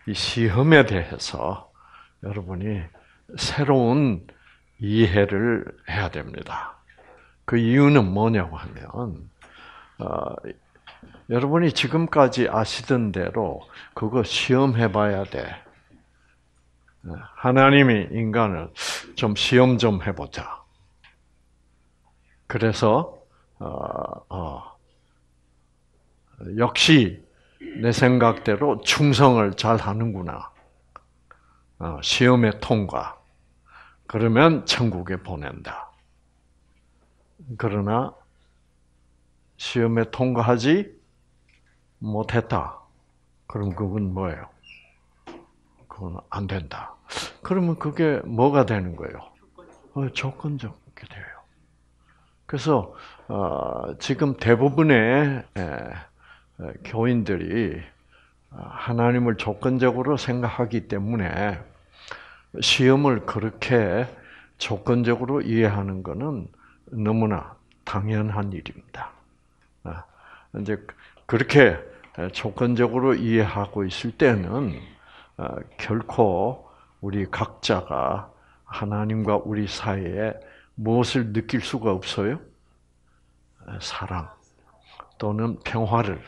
이 시험에 대해서 여러분이 새로운 이해를 해야 됩니다. 그 이유는 뭐냐고 하면, 여러분이 지금까지 아시던 대로 그거 시험해봐야 돼. 하나님이 인간을 좀 시험 좀 해보자. 그래서 역시 내 생각대로 충성을 잘 하는구나. 시험에 통과. 그러면 천국에 보낸다. 그러나 시험에 통과하지 못했다. 그럼 그건 뭐예요? 그건 안 된다. 그러면 그게 뭐가 되는 거예요? 조건적이 돼요. 그래서 지금 대부분의 교인들이 하나님을 조건적으로 생각하기 때문에 시험을 그렇게 조건적으로 이해하는 것은 너무나 당연한 일입니다. 이제 그렇게 조건적으로 이해하고 있을 때는 결코 우리 각자가 하나님과 우리 사이에 무엇을 느낄 수가 없어요? 사랑 또는 평화를,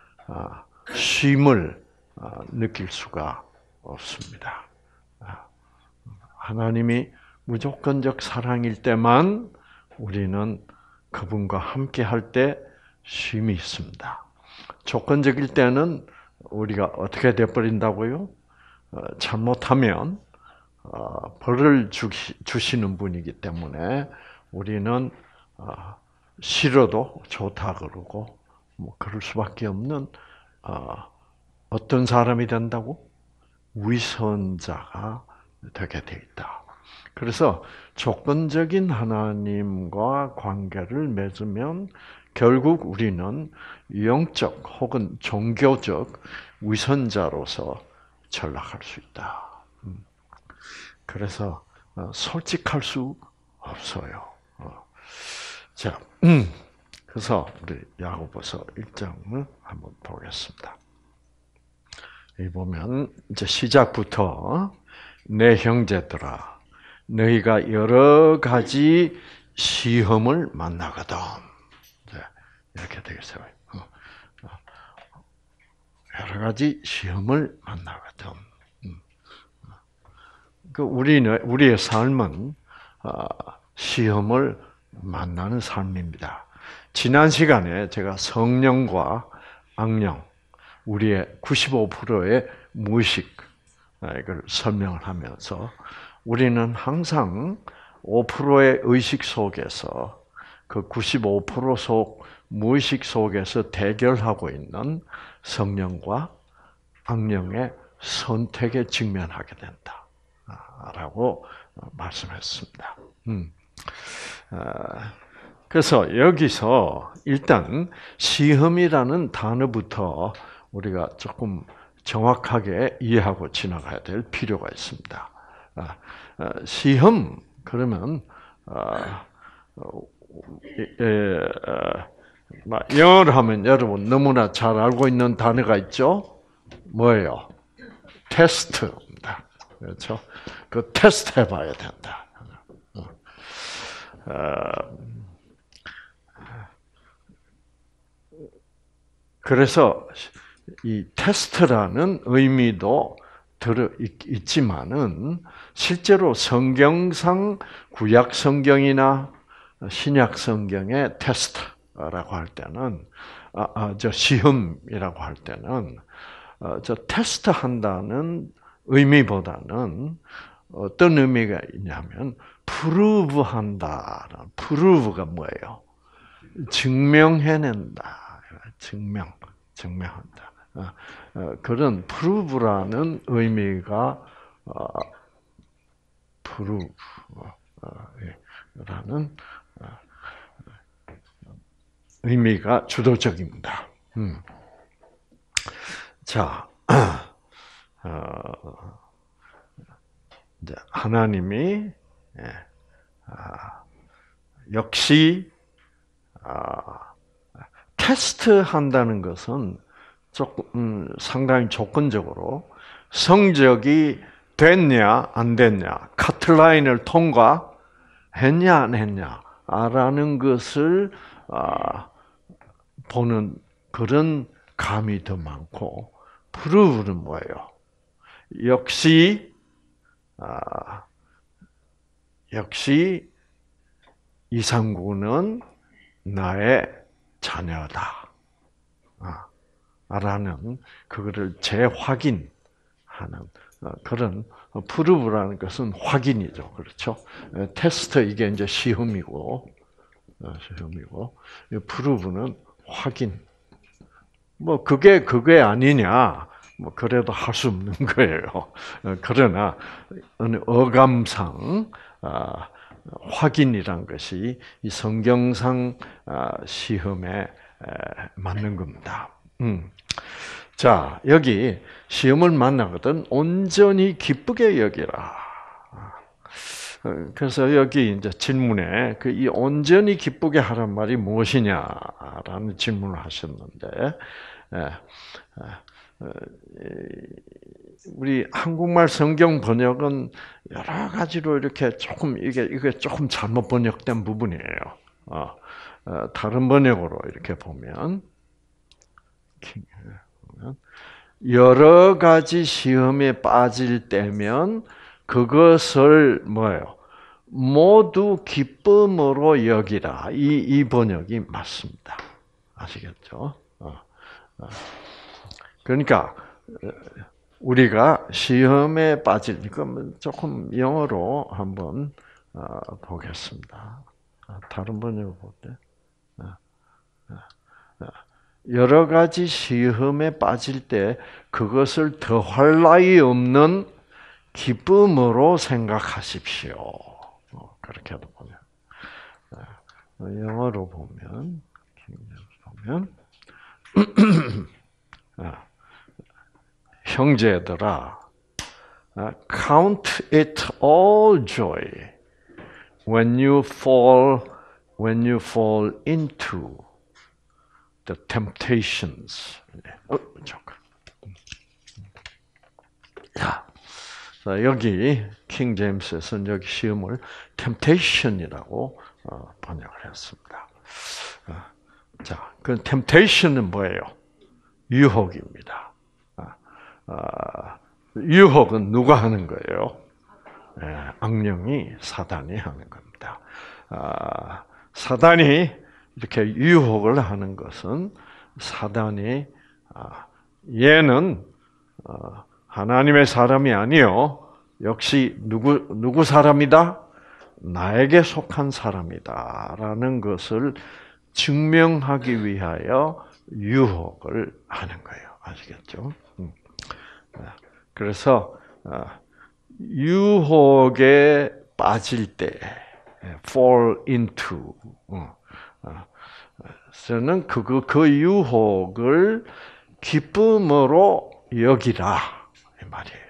쉼을 느낄 수가 없습니다. 하나님이 무조건적 사랑일 때만 우리는 그분과 함께 할 때 쉼이 있습니다. 조건적일 때는 우리가 어떻게 돼버린다고요? 잘못하면 벌을 주시는 분이기 때문에 우리는 싫어도 좋다 그러고 뭐 그럴 수밖에 없는 어떤 사람이 된다고? 위선자가 되게 돼 있다. 그래서 조건적인 하나님과 관계를 맺으면 결국 우리는 영적 혹은 종교적 위선자로서 전락할 수 있다. 그래서 솔직할 수 없어요. 자, 그래서 우리 야고보서 1장을 한번 보겠습니다. 여기 보면 이제 시작부터 내 형제들아, 너희가 여러 가지 시험을 만나거든. 이렇게 되겠어요. 여러 가지 시험을 만나거든. 우리의 삶은 시험을 만나는 삶입니다. 지난 시간에 제가 성령과 악령, 우리의 95%의 무의식, 이걸 설명을 하면서 우리는 항상 5%의 의식 속에서 그 95% 무의식 속에서 대결하고 있는 성령과 악령의 선택에 직면하게 된다. 라고 말씀했습니다. 그래서 여기서 일단 시험이라는 단어부터 우리가 조금 정확하게 이해하고 지나가야 될 필요가 있습니다. 시험 그러면 영어로 하면 여러분 너무나 잘 알고 있는 단어가 있죠? 뭐예요? 테스트입니다. 그렇죠? 그 테스트 해봐야 된다. 그래서 이 테스트라는 의미도 들어 있지만은 실제로 성경상 구약 성경이나 신약 성경의 테스트라고 할 때는 저 시험이라고 할 때는 저 테스트 한다는 의미보다는 어떤 의미가 있냐면 프루브 한다. 프루브가 뭐예요? 증명해낸다. 증명한다. 그런 프루브라는 의미가 프루브라는 의미가 주도적입니다. 자, 이제 하나님이 역시 테스트 한다는 것은 조금 상당히 조건적으로 성적이 됐냐 안 됐냐, 카트라인을 통과했냐 안 했냐라는 것을 보는 그런 감이 더 많고, 프루브는 뭐예요? 역시 이상구는 나의 자녀다. 라는 그거를 재확인하는 그런 프루브라는 것은 확인이죠. 그렇죠? 테스트 이게 이제 시험이고 프루브는 확인. 뭐 그게 아니냐. 뭐 그래도 할 수 없는 거예요. 그러나 어감상 확인이란 것이 이 성경상 시험에 맞는 겁니다. 자, 여기 시험을 만나거든 온전히 기쁘게 여기라. 그래서 여기 이제 질문에 이 온전히 기쁘게 하란 말이 무엇이냐라는 질문을 하셨는데, 우리 한국말 성경 번역은 여러 가지로 이렇게 조금 이게 조금 잘못 번역된 부분이에요. 다른 번역으로 이렇게 보면 여러 가지 시험에 빠질 때면 그것을 뭐예요? 모두 기쁨으로 여기라. 이 번역이 맞습니다. 아시겠죠? 그러니까 우리가 시험에 빠지니까 조금 영어로 한번 보겠습니다. 다른 번역을 볼 때. 여러 가지 시험에 빠질 때 그것을 더할 나위 없는 기쁨으로 생각하십시오. 그렇게도 보면. 영어로 보면, 형제들아, count it all joy when you fall into the temptations. 잠깐. 자, 여기 킹 제임스에서는 여기 시험을 temptation이라고 번역을 했습니다. 자, 그 temptation은 뭐예요? 유혹입니다. 유혹은 누가 하는 거예요? 악령이 사단이 하는 겁니다. 사단이 이렇게 유혹을 하는 것은 사단이 얘는 하나님의 사람이 아니요, 역시 누구 사람이다? 나에게 속한 사람이다라는 것을 증명하기 위하여 유혹을 하는 거예요. 아시겠죠? 그래서 유혹에 빠질 때 fall into 저는 그 유혹을 기쁨으로 여기라 이 말이에요.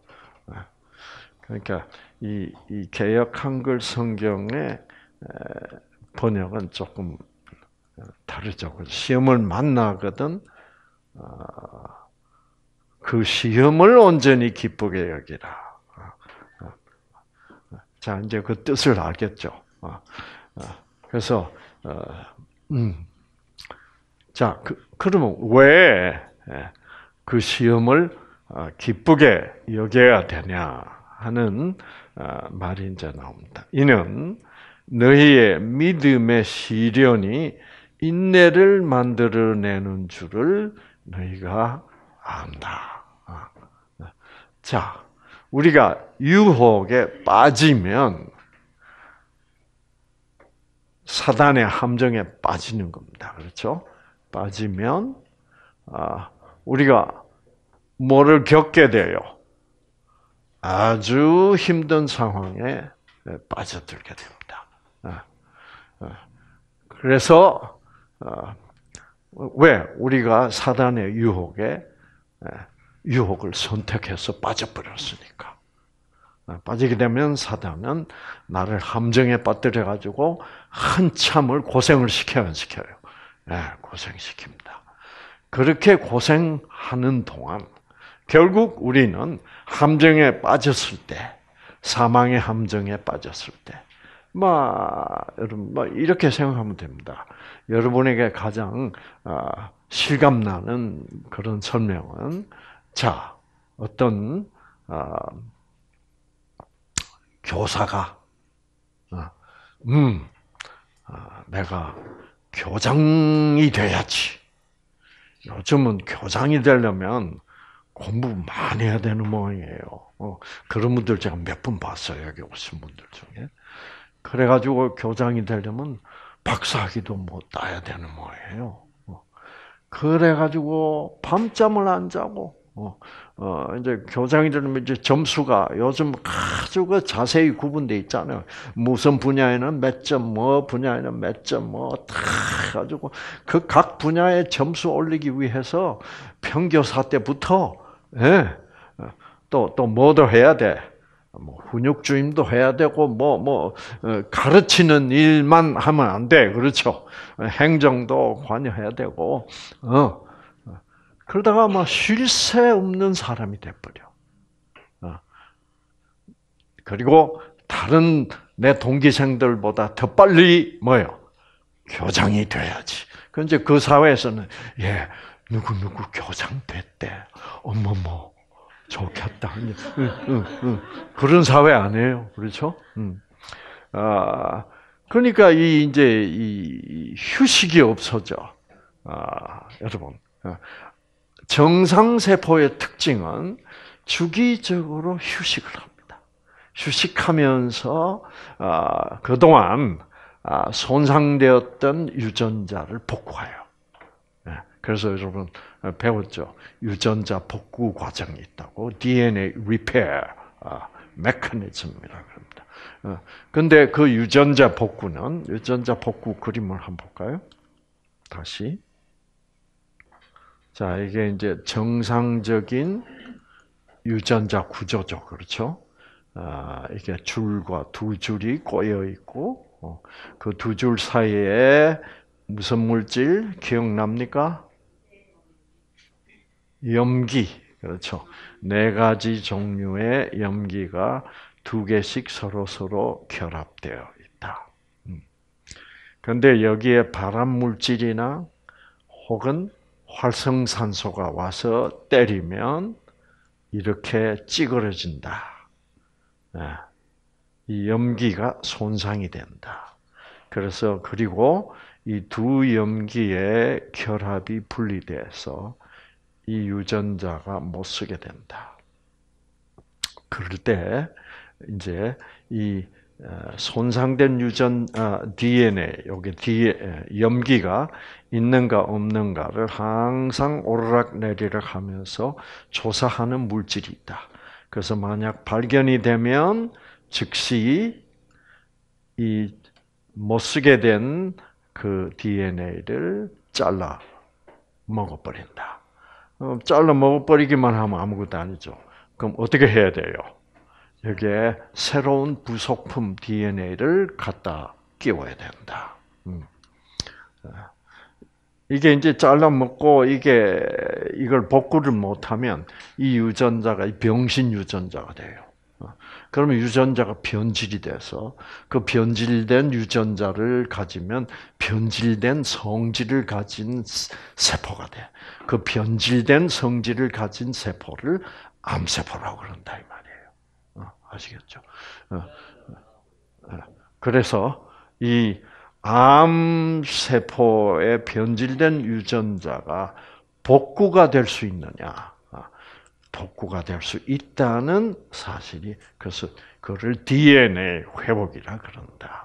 그러니까 이 개역 한글 성경의 번역은 조금 다르죠. 시험을 만나거든 그 시험을 온전히 기쁘게 여기라. 자, 이제 그 뜻을 알겠죠. 그래서 자, 그러면 왜 그 시험을 기쁘게 여겨야 되냐 하는 말이 이제 나옵니다. 이는 너희의 믿음의 시련이 인내를 만들어내는 줄을 너희가 안다. 자, 우리가 유혹에 빠지면 사단의 함정에 빠지는 겁니다. 그렇죠? 빠지면 우리가 뭐를 겪게 돼요? 아주 힘든 상황에 빠져들게 됩니다. 그래서 왜 우리가 사단의 유혹을 선택해서 빠져버렸으니까. 빠지게 되면 사단은 나를 함정에 빠뜨려 가지고 한참을 고생을 시켜요, 안 시켜요? 고생시킵니다. 그렇게 고생하는 동안 결국 우리는 함정에 빠졌을 때, 사망의 함정에 빠졌을 때, 여러분, 이렇게 생각하면 됩니다. 여러분에게 가장 실감나는 그런 설명은, 자, 어떤 교사가, 내가 교장이 돼야지. 요즘은 교장이 되려면 공부 많이 해야 되는 모양이에요. 그런 분들 제가 몇 분 봤어요. 여기 오신 분들 중에. 그래가지고 교장이 되려면 박사학위도 뭐 따야 되는 모양이에요. 그래가지고 밤잠을 안 자고, 이제 교장이 되려면 이제 점수가 요즘 아주 그 자세히 구분돼 있잖아요. 무슨 분야에는 몇 점, 뭐 분야에는 몇 점, 다 가지고 그 각 분야의 점수 올리기 위해서 평교사 때부터, 예, 또 뭐도 해야 돼. 훈육주임도 해야 되고, 가르치는 일만 하면 안 돼. 그렇죠? 행정도 관여해야 되고, 그러다가 쉴 새 없는 사람이 돼버려. 그리고 다른 내 동기생들보다 더 빨리 교장이 돼야지. 그런데 그 사회에서는, 누구 교장 됐대. 어머머. 좋겠다. 그런 사회 아니에요. 그렇죠? 그러니까 이 휴식이 없어져. 여러분. 정상세포의 특징은 주기적으로 휴식을 합니다. 휴식하면서, 그동안, 손상되었던 유전자를 복구해요. 그래서 여러분 배웠죠. 유전자 복구 과정이 있다고. DNA repair mechanism이라고 합니다. 근데 그 유전자 복구 그림을 한번 볼까요? 다시. 자, 이게 이제 정상적인 유전자 구조죠. 그렇죠? 이게 줄과 두 줄이 꼬여 있고, 그 두 줄 사이에 무슨 물질 기억납니까? 염기. 그렇죠. 4가지 종류의 염기가 2개씩 서로 결합되어 있다. 그런데 여기에 발암 물질이나 혹은 활성산소가 와서 때리면 이렇게 찌그러진다. 이 염기가 손상이 된다. 그리고 이 두 염기의 결합이 분리돼서 이 유전자가 못 쓰게 된다. 그럴 때 이제 이 손상된 DNA, 여기 염기가 있는가 없는가를 항상 오르락내리락 하면서 조사하는 물질이 있다. 그래서 만약 발견이 되면 즉시 이 못 쓰게 된 그 DNA를 잘라 먹어버린다. 잘라 먹어버리기만 하면 아무것도 아니죠. 그럼 어떻게 해야 돼요? 여기에 새로운 부속품 DNA를 갖다 끼워야 된다. 이게 이제 잘라 먹고 이걸 복구를 못하면 이 유전자가 병신 유전자가 돼요. 그러면 유전자가 변질이 돼서 그 변질된 유전자를 가지면 변질된 성질을 가진 세포가 돼. 그 변질된 성질을 가진 세포를 암세포라고 그런다 이 말이에요. 아시겠죠? 그래서 이 암세포의 변질된 유전자가 복구가 될 수 있느냐? 복구가 될 수 있다는 사실이, 그래서 그를 DNA 회복이라 그런다.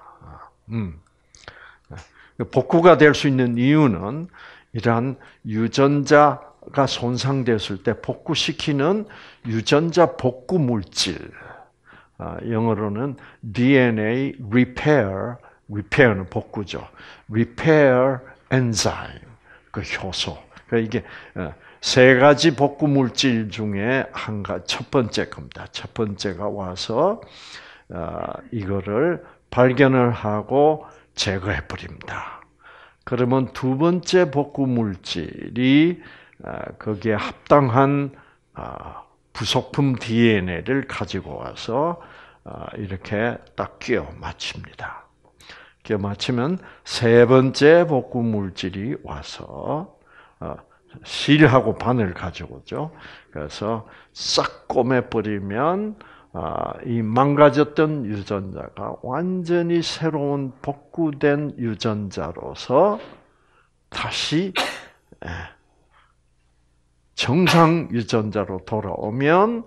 복구가 될 수 있는 이유는 이러한 유전자가 손상됐을 때 복구시키는 유전자 복구 물질, 영어로는 DNA repair는 복구죠. repair enzyme, 그 효소. 그러니까 이게 3가지 복구 물질 중에 첫 번째 겁니다. 첫 번째가 와서 이거를 발견을 하고 제거해 버립니다. 그러면 두 번째 복구 물질이 거기에 합당한 부속품 DNA를 가지고 와서 이렇게 딱 끼워 맞춥니다. 끼워 맞추면 세 번째 복구 물질이 와서 실하고 반을 가져오죠. 그래서 싹 꼬매버리면 이 망가졌던 유전자가 완전히 새로운 복구된 유전자로서 다시 정상 유전자로 돌아오면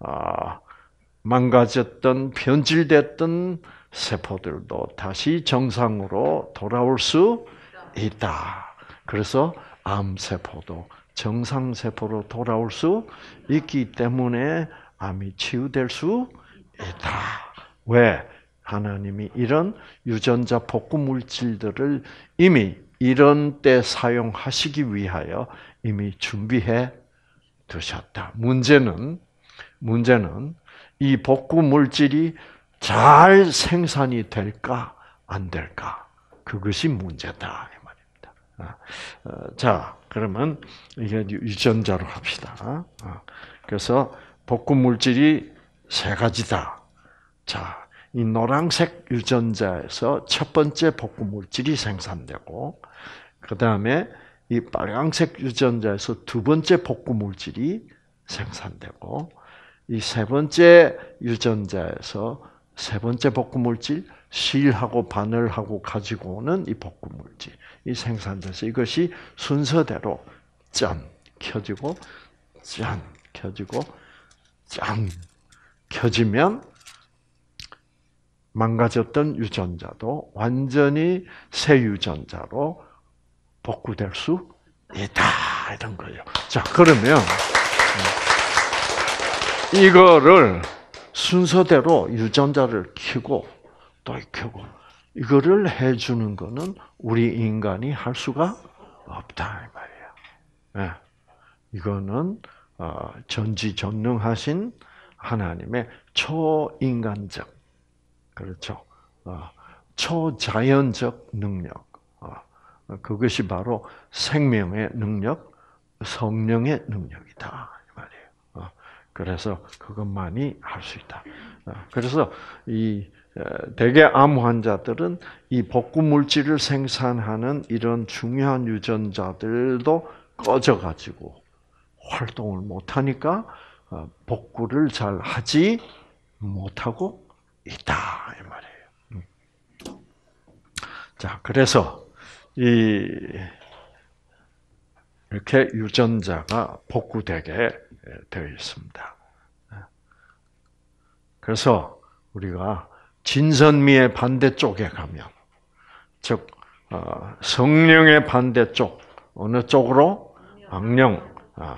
망가졌던 변질됐던 세포들도 다시 정상으로 돌아올 수 있다. 그래서 암세포도 정상세포로 돌아올 수 있기 때문에 암이 치유될 수 있다. 왜? 하나님이 이런 유전자 복구 물질들을 이미 이런 때 사용하시기 위하여 이미 준비해 두셨다. 문제는 이 복구 물질이 잘 생산이 될까 안 될까? 그것이 문제다 이 말입니다. 자, 그러면 이게 유전자로 합시다. 그래서 복구 물질이 세 가지다. 자, 이 노란색 유전자에서 첫 번째 복구 물질이 생산되고, 그 다음에 이 빨간색 유전자에서 두 번째 복구 물질이 생산되고, 이 세 번째 유전자에서 세 번째 복구 물질, 실하고 바늘하고 가지고 오는 이 복구 물질이 생산돼서 이것이 순서대로 짠 켜지고, 짠 켜지고, 짠 켜지면 망가졌던 유전자도 완전히 새 유전자로 복구될 수 있다. 이런 거예요. 자, 그러면 이거를 순서대로 유전자를 켜고 또 켜고 이거를 해주는 거는 우리 인간이 할 수가 없다 이 말이에요. 네. 이거는 전지전능하신 하나님의 초인간적, 그렇죠? 초자연적 능력. 그것이 바로 생명의 능력, 성령의 능력이다 이 말이에요. 그래서 그것만이 할 수 있다. 그래서 이 대개 암 환자들은 이 복구 물질을 생산하는 이런 중요한 유전자들도 꺼져가지고 활동을 못하니까 복구를 잘 하지 못하고 있다 이 말이에요. 자, 그래서 이렇게 유전자가 복구되게 되어 있습니다. 그래서 우리가 진선미의 반대쪽에 가면, 즉 성령의 반대쪽 어느 쪽으로? 악령.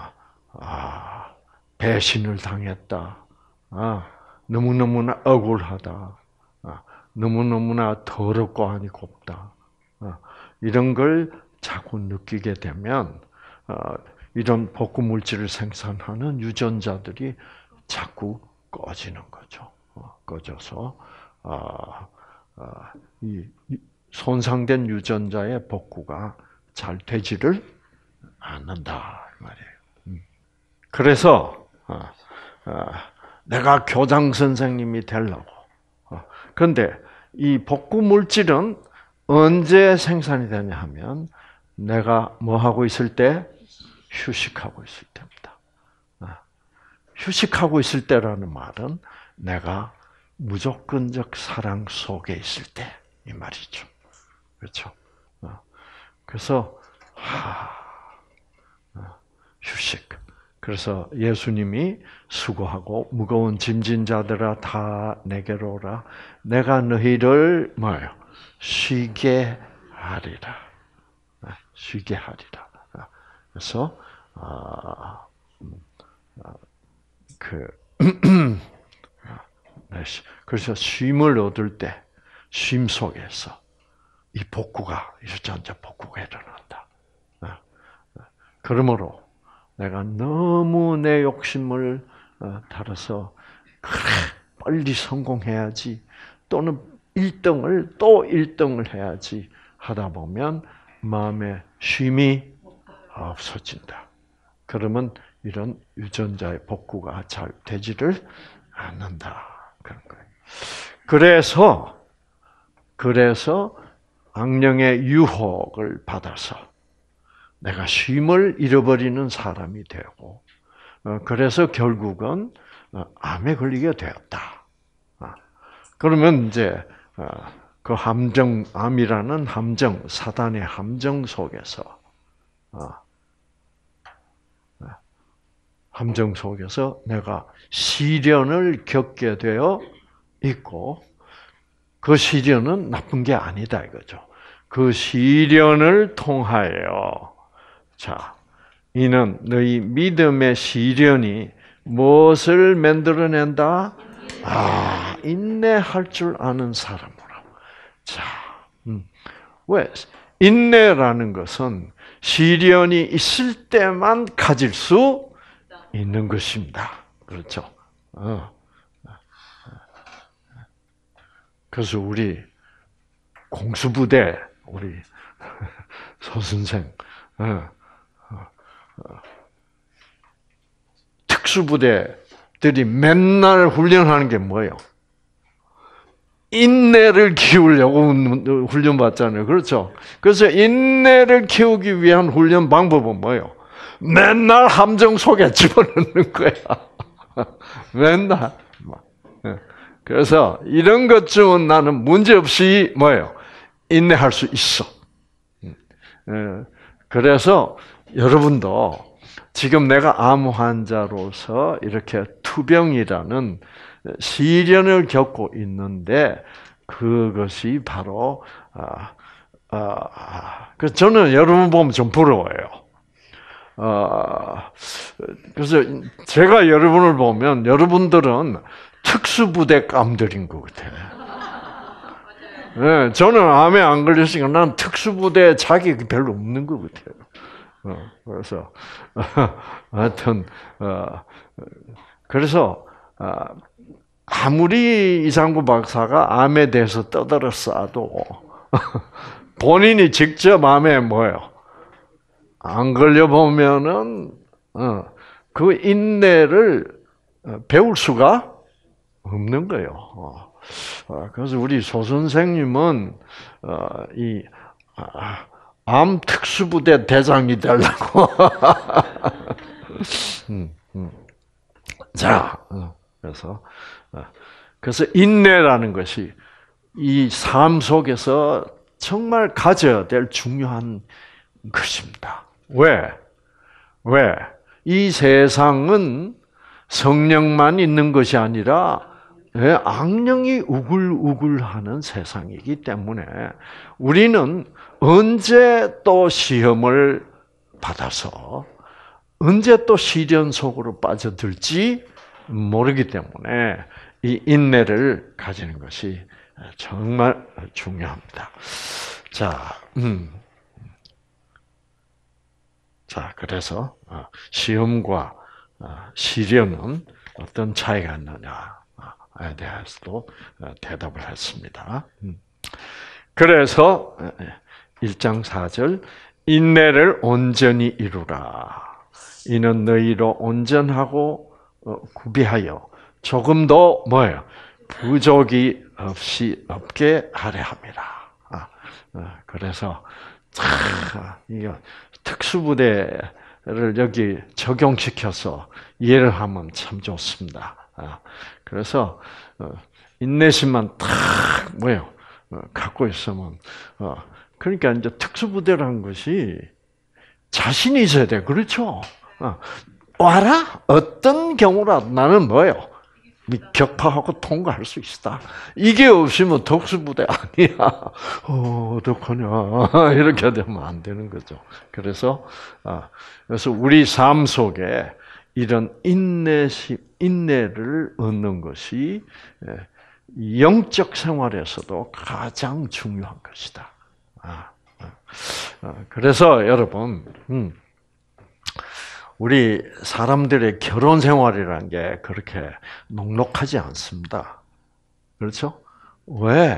배신을 당했다. 너무너무나 억울하다. 너무너무나 더럽고 하니 곱다. 이런 걸 자꾸 느끼게 되면 이런 복구 물질을 생산하는 유전자들이 자꾸 꺼지는 거죠. 꺼져서 이 손상된 유전자의 복구가 잘 되지를 않는다 이 말이에요. 그래서 내가 교장 선생님이 되려고. 그런데 이 복구 물질은 언제 생산이 되냐 하면 내가 뭐 하고 있을 때? 휴식하고 있을 때입니다. 휴식하고 있을 때라는 말은 내가 무조건적 사랑 속에 있을 때 이 말이죠. 그렇죠? 그래서 휴식. 그래서 예수님이 수고하고 무거운 짐진 자들아 다 내게로 오라. 내가 너희를 뭐예요? 쉬게 하리라. 쉬게 하리라. 그래서 그래서 쉼을 얻을 때 쉼 속에서 이 복구가 유전자 복구가 일어난다. 그러므로 내가 너무 내 욕심을 따라서 그래 빨리 성공해야지 또는 1등을 또 1등을 해야지 하다 보면 마음에 쉼이 없어진다. 그러면 이런 유전자의 복구가 잘 되지를 않는다. 그런 거예요. 그래서 악령의 유혹을 받아서 내가 쉼을 잃어버리는 사람이 되고, 그래서 결국은 암에 걸리게 되었다. 그러면 이제 그 암이라는 사단의 함정 속에서 내가 시련을 겪게 되어 있고, 그 시련은 나쁜 게 아니다 이거죠. 그 시련을 통하여 이는 너희 믿음의 시련이 무엇을 만들어낸다? 인내할 줄 아는 사람으로. 왜? 인내라는 것은 시련이 있을 때만 가질 수 있는 것입니다. 그렇죠? 그래서 우리 공수부대, 우리 소선생, 특수부대들이 맨날 훈련하는 게 뭐예요? 인내를 키우려고 훈련 받잖아요. 그렇죠? 그래서 인내를 키우기 위한 훈련 방법은 뭐예요? 맨날 함정 속에 집어넣는 거야. 맨날. 그래서 이런 것쯤은 나는 문제없이 뭐예요? 인내할 수 있어. 그래서 여러분도 지금 내가 암 환자로서 이렇게 투병이라는 시련을 겪고 있는데 그것이 바로 그래서 저는 여러분 보면 좀 부러워요. 그래서 제가 여러분을 보면 여러분들은 특수부대 깜들인 것 같아요. 네, 저는 암에 안 걸렸으니까 난 특수부대 자격이 별로 없는 것 같아요. 그래서 하여튼 그래서 아무리 이상구 박사가 암에 대해서 떠들었어도 본인이 직접 암에 뭐예요? 안 걸려 보면은 그 인내를 배울 수가 없는 거예요. 그래서 우리 소 선생님은 이 암 특수부대 대장이 되려고. 자, 그래서 인내라는 것이 이 삶 속에서 정말 가져야 될 중요한 것입니다. 왜? 이 세상은 성령만 있는 것이 아니라 악령이 우글우글하는 세상이기 때문에 우리는 언제 또 시험을 받아서 언제 또 시련 속으로 빠져들지 모르기 때문에 이 인내를 가지는 것이 정말 중요합니다. 그래서 시험과 시련은 어떤 차이가 있느냐에 대해서도 대답을 했습니다. 그래서 1장 4절 인내를 온전히 이루라. 이는 너희로 온전하고 구비하여 조금도 뭐예요? 부족이 없게 하려 함이라. 그래서 이거 특수부대를 여기 적용시켜서 이해를 하면 참 좋습니다. 그래서 인내심만 딱 뭐예요? 갖고 있으면 그러니까 이제 특수부대라는 것이 자신이 있어야 돼. 그렇죠? 와라 어떤 경우라도 나는 뭐예요? 격파하고 통과할 수 있다. 이게 없으면 특수부대 아니야. 어떡하냐. 이렇게 되면 안 되는 거죠. 그래서 우리 삶 속에 이런 인내를 얻는 것이 영적 생활에서도 가장 중요한 것이다. 그래서 여러분, 우리 사람들의 결혼 생활이라는 게 그렇게 녹록하지 않습니다. 그렇죠? 왜?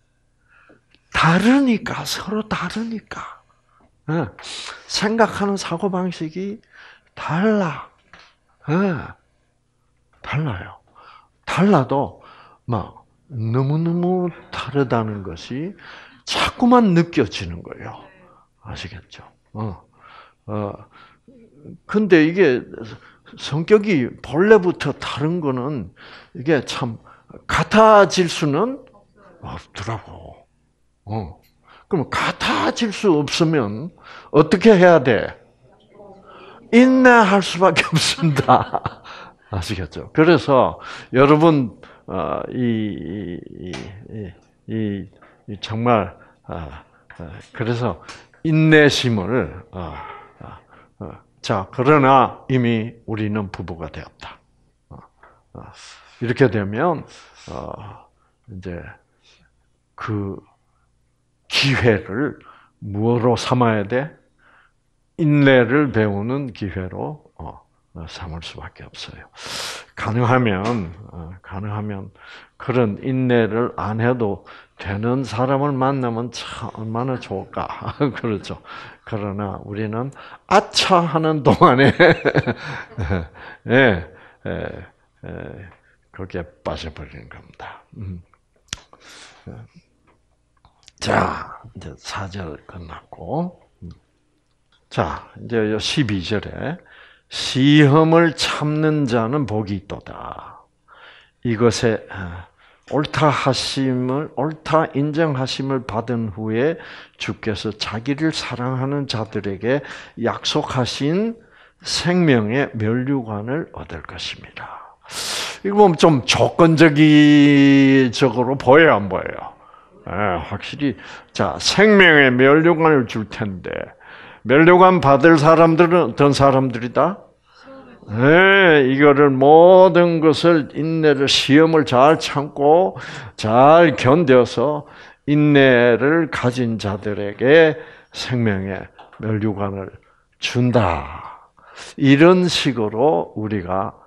다르니까, 서로 다르니까. 생각하는 사고방식이 달라. 네, 달라요. 달라도 막 너무너무 다르다는 것이 자꾸만 느껴지는 거예요. 아시겠죠? 근데 이게 성격이 본래부터 다른 거는 이게 참 같아질 수는 없더라고. 그럼 같아질 수 없으면 어떻게 해야 돼? 인내할 수밖에 없습니다. 아시겠죠? 그래서 여러분 정말 그래서 인내심을 자 그러나 이미 우리는 부부가 되었다. 이렇게 되면 이제 그 기회를 무엇으로 삼아야 돼? 인내를 배우는 기회로 삼을 수밖에 없어요. 가능하면 그런 인내를 안 해도 되는 사람을 만나면 참 얼마나 좋을까. 그렇죠. 그러나 우리는 아차 하는 동안에 예, 거기에 빠져버리는 겁니다. 자, 이제 4절 끝났고. 자, 이제 12절에 시험을 참는 자는 복이 있도다. 이것에 옳다 인정하심을 받은 후에 주께서 자기를 사랑하는 자들에게 약속하신 생명의 면류관을 얻을 것입니다. 이거 보면 좀 조건적으로 보여요, 안 보여요? 확실히 자 생명의 면류관을 줄 텐데. 면류관 받을 사람들은 어떤 사람들이다? 네, 이거를 모든 것을 인내를 시험을 잘 참고 잘 견뎌서 인내를 가진 자들에게 생명의 면류관을 준다. 이런 식으로 우리가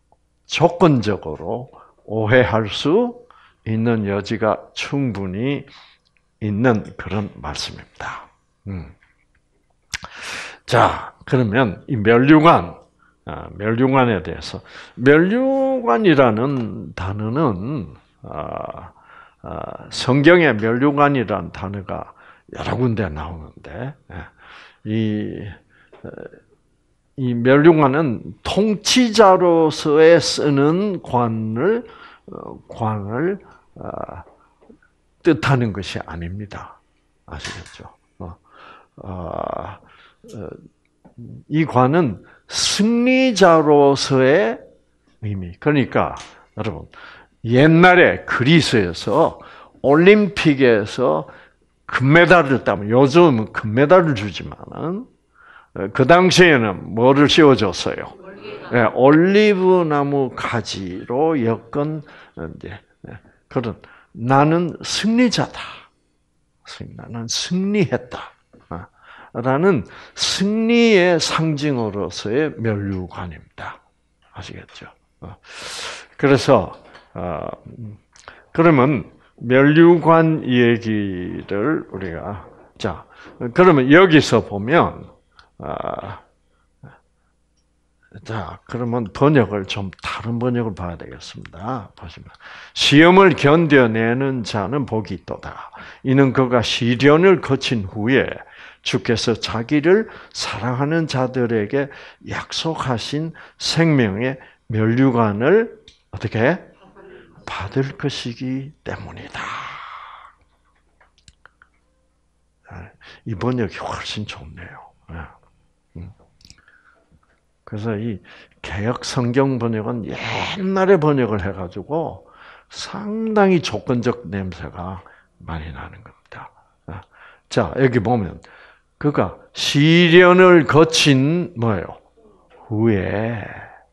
조건적으로 오해할 수 있는 여지가 충분히 있는 그런 말씀입니다. 자, 그러면 이 면류관에 대해서 면류관이라는 단어는 성경에 면류관이라는 단어가 여러 군데 나오는데 이 면류관은 통치자로서의 쓰는 관을 뜻하는 것이 아닙니다. 아시겠죠? 이 관은 승리자로서의 의미. 그러니까 여러분 옛날에 그리스에서 올림픽에서 금메달을 따면 요즘은 금메달을 주지만은 그 당시에는 뭐를 씌워줬어요? 올리브 나무 가지로 엮은 이제 그런 나는 승리자다. 나는 승리했다. 라는 승리의 상징으로서의 면류관입니다. 아시겠죠? 그래서 그러면 면류관 얘기를 우리가 자 그러면 여기서 보면 자 그러면 번역을 좀 다른 번역을 봐야 되겠습니다. 보시면 시험을 견뎌내는 자는 복이 있도다. 이는 그가 시련을 거친 후에 주께서 자기를 사랑하는 자들에게 약속하신 생명의 면류관을 어떻게 받을 것이기 때문이다. 이 번역이 훨씬 좋네요. 그래서 이 개역 성경 번역은 옛날에 번역을 해가지고 상당히 조건적 냄새가 많이 나는 겁니다. 자 여기 보면 그가 시련을 거친 뭐예요? 후에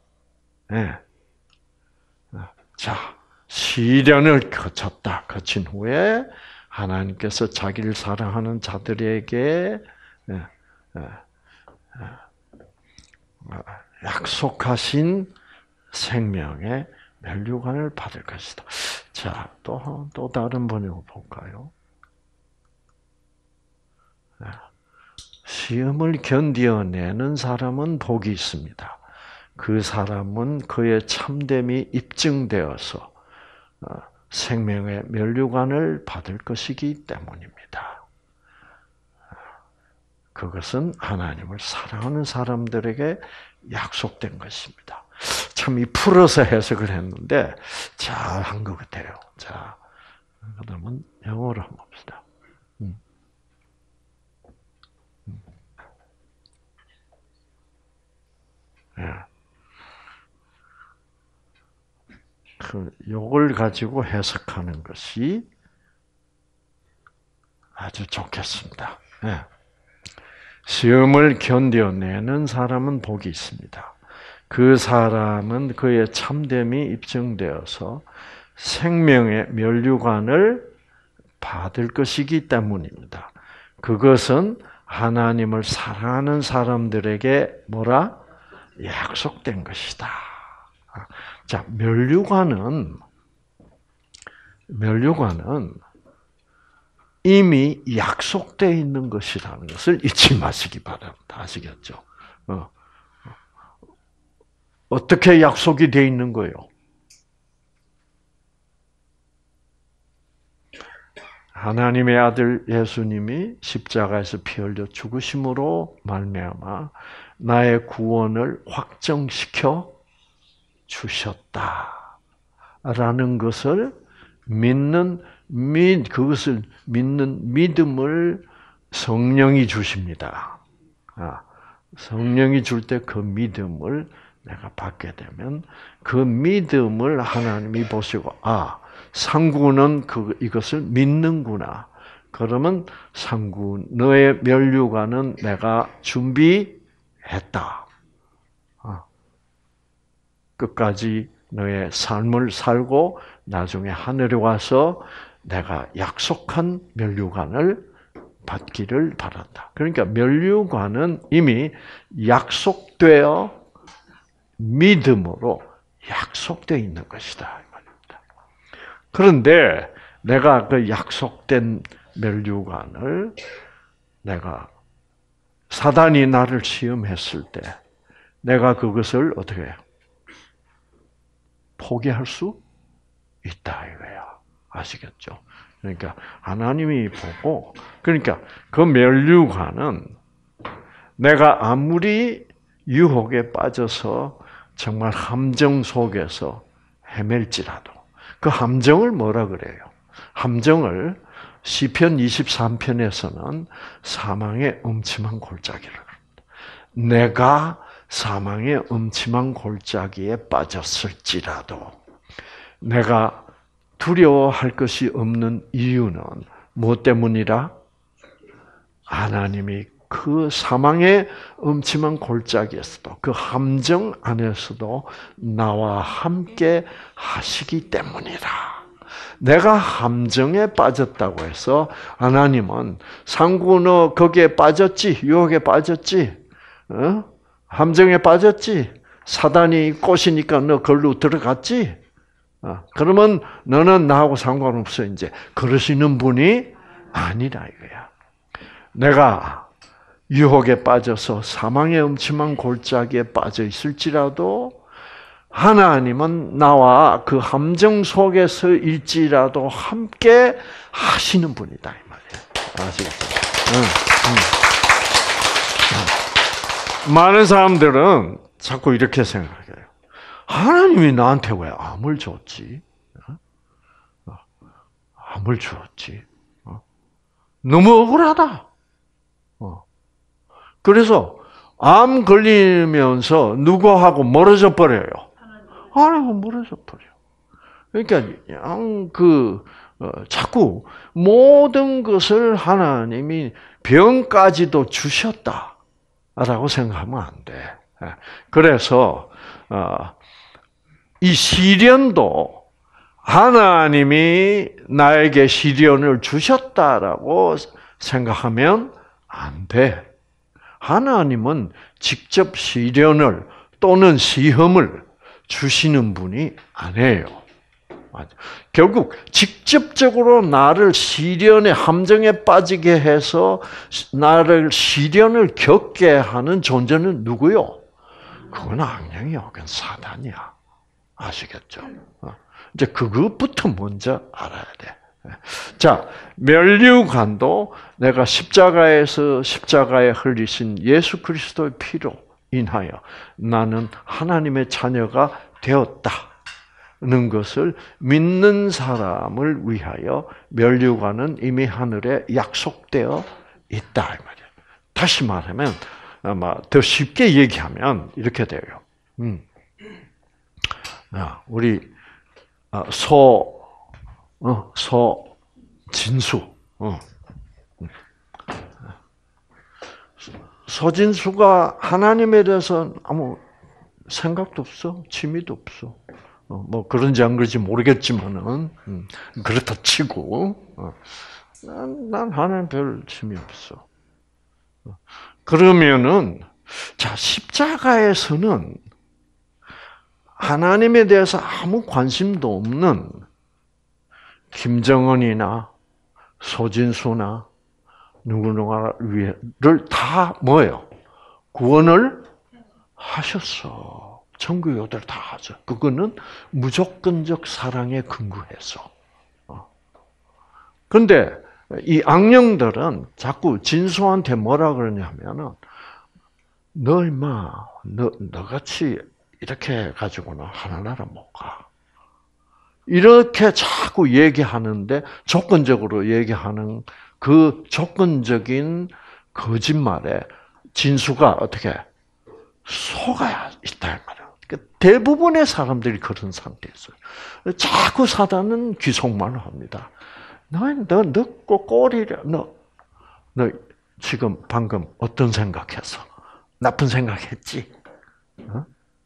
자 시련을 거친 후에 하나님께서 자기를 사랑하는 자들에게 약속하신 생명의 면류관을 받을 것이다. 자, 또 다른 번역을 볼까요? 시험을 견뎌내는 사람은 복이 있습니다. 그 사람은 그의 참됨이 입증되어서 생명의 면류관을 받을 것이기 때문입니다. 그것은 하나님을 사랑하는 사람들에게 약속된 것입니다. 참 이 풀어서 해석을 했는데 잘 한 것 같아요. 자, 그러면 영어로 한번 봅시다. 요걸 가지고 해석하는 것이 아주 좋겠습니다. 시험을 견뎌내는 사람은 복이 있습니다. 그 사람은 그의 참됨이 입증되어서 생명의 면류관을 받을 것이기 때문입니다. 그것은 하나님을 사랑하는 사람들에게 뭐라? 약속된 것이다. 자, 면류관은 이미 약속되어 있는 것이라는 것을 잊지 마시기 바랍니다. 아시겠죠? 어떻게 약속이 되어 있는 거예요? 하나님의 아들 예수님이 십자가에서 피 흘려 죽으심으로 말미암아 나의 구원을 확정시켜 주셨다라는 것을 그것을 믿는 믿음을 성령이 주십니다. 성령이 줄 때 그 믿음을 내가 받게 되면 그 믿음을 하나님이 보시고 상구는 이것을 믿는구나. 그러면 상구 너의 면류관은 내가 준비했다. 끝까지 너의 삶을 살고 나중에 하늘에 와서 내가 약속한 면류관을 받기를 바란다. 그러니까 면류관은 이미 약속되어 믿음으로 약속되어 있는 것이다. 그런데 내가 그 약속된 면류관을 내가 사단이 나를 시험했을 때 내가 그것을 어떻게 해요? 포기할 수 있다 이거야. 아시겠죠? 그러니까 하나님이 보고 그러니까 그 면류관은 내가 아무리 유혹에 빠져서 정말 함정 속에서 헤맬지라도 그 함정을 뭐라 그래요? 함정을 시편 23편에서는 사망의 음침한 골짜기를 내가 사망의 음침한 골짜기에 빠졌을지라도 내가 두려워할 것이 없는 이유는 무엇 때문이라? 하나님이 그 사망의 음침한 골짜기에서도 그 함정 안에서도 나와 함께 하시기 때문이다. 내가 함정에 빠졌다고 해서 하나님은 상구 너 거기에 빠졌지? 유혹에 빠졌지? 함정에 빠졌지? 사단이 꼬시니까 너 걸로 들어갔지? 그러면 너는 나하고 상관없어 이제 그러시는 분이 아니라 이거야. 내가 유혹에 빠져서 사망의 음침한 골짜기에 빠져 있을지라도 하나님은 나와 그 함정 속에서 일지라도 함께 하시는 분이다 이 말이에요. 아시겠죠? 많은 사람들은 자꾸 이렇게 생각해요. 하나님이 나한테 왜 암을 줬지? 암을 주었지? 너무 억울하다. 그래서 암 걸리면서 누구하고 멀어져 버려요. 하나님하고 멀어져 버려. 그러니까 자꾸 모든 것을 하나님이 병까지도 주셨다라고 생각하면 안 돼. 그래서 이 시련도 하나님이 나에게 시련을 주셨다라고 생각하면 안 돼. 하나님은 직접 시련을 또는 시험을 주시는 분이 아니에요. 결국 직접적으로 나를 시련의 함정에 빠지게 해서 나를 시련을 겪게 하는 존재는 누구요? 그건 악령이야. 그건 사단이야. 아시겠죠? 이제 그것부터 먼저 알아야 돼. 자, 면류관도 내가 십자가에서 십자가에 흘리신 예수 그리스도의 피로 인하여 나는 하나님의 자녀가 되었다는 것을 믿는 사람을 위하여 면류관은 이미 하늘에 약속되어 있다 이 말이야. 다시 말하면 아마 더 쉽게 얘기하면 이렇게 돼요. 우리 서진수 서진수가 하나님에 대해서 아무 생각도 없어, 취미도 없어. 뭐 그런지 안 그런지 모르겠지만은 그렇다 치고 난 하나님 별 취미 없어. 그러면은 자 십자가에서는 하나님에 대해서 아무 관심도 없는 김정은이나 소진수나 누구누구를 다 뭐예요? 구원을 하셨어. 천국교들 다 하죠. 그거는 무조건적 사랑에 근거해서. 그런데 이 악령들은 자꾸 진수한테 뭐라 그러냐면은 너 임마 너같이 이렇게 해가지고는 하나나라 못 가. 이렇게 자꾸 얘기하는데 조건적으로 얘기하는 그 조건적인 거짓말에 진수가 어떻게 속아야 있다 말이야. 대부분의 사람들이 그런 상태였어요. 자꾸 사단은 귀속말을 합니다. 너 꼬리를 너 지금 방금 어떤 생각했어? 나쁜 생각했지? 어?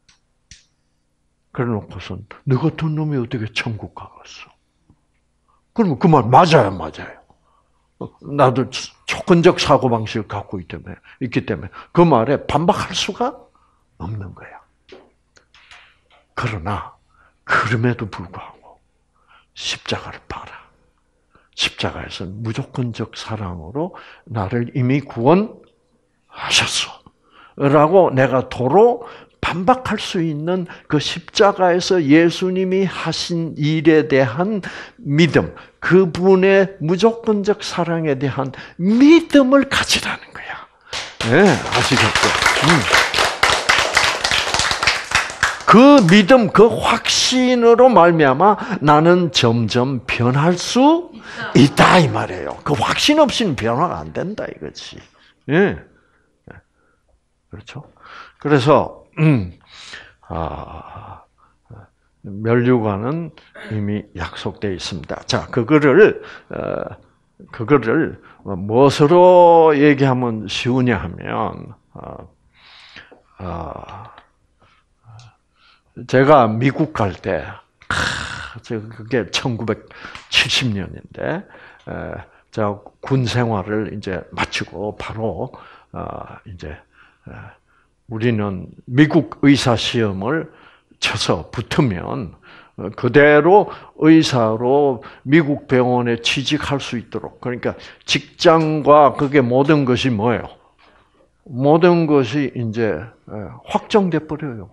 그래 놓고선 너 같은 놈이 어떻게 천국 가겠어? 그러면 그 말 맞아요. 나도 조건적 사고방식을 갖고 있기 때문에 그 말에 반박할 수가 없는 거야. 그러나 그럼에도 불구하고 십자가를 봐라. 십자가에서는 무조건적 사랑으로 나를 이미 구원하셨어. 라고 내가 도로 반박할 수 있는 그 십자가에서 예수님이 하신 일에 대한 믿음, 그분의 무조건적 사랑에 대한 믿음을 가지라는 거야. 네, 아시겠죠? 그 믿음, 그 확신으로 말미암아 나는 점점 변할 수 있다 이 말이에요. 그 확신 없이는 변화가 안 된다 이거지. 예, 그렇죠. 그래서 면류관은 이미 약속되어 있습니다. 자, 그거를 무엇으로 얘기하면 쉬우냐 하면 제가 미국 갈 때, 그게 1970년인데, 제가 군 생활을 이제 마치고 바로 이제 우리는 미국 의사 시험을 쳐서 붙으면 그대로 의사로 미국 병원에 취직할 수 있도록, 그러니까 직장과 그게 모든 것이 뭐예요? 모든 것이 이제 확정돼 버려요.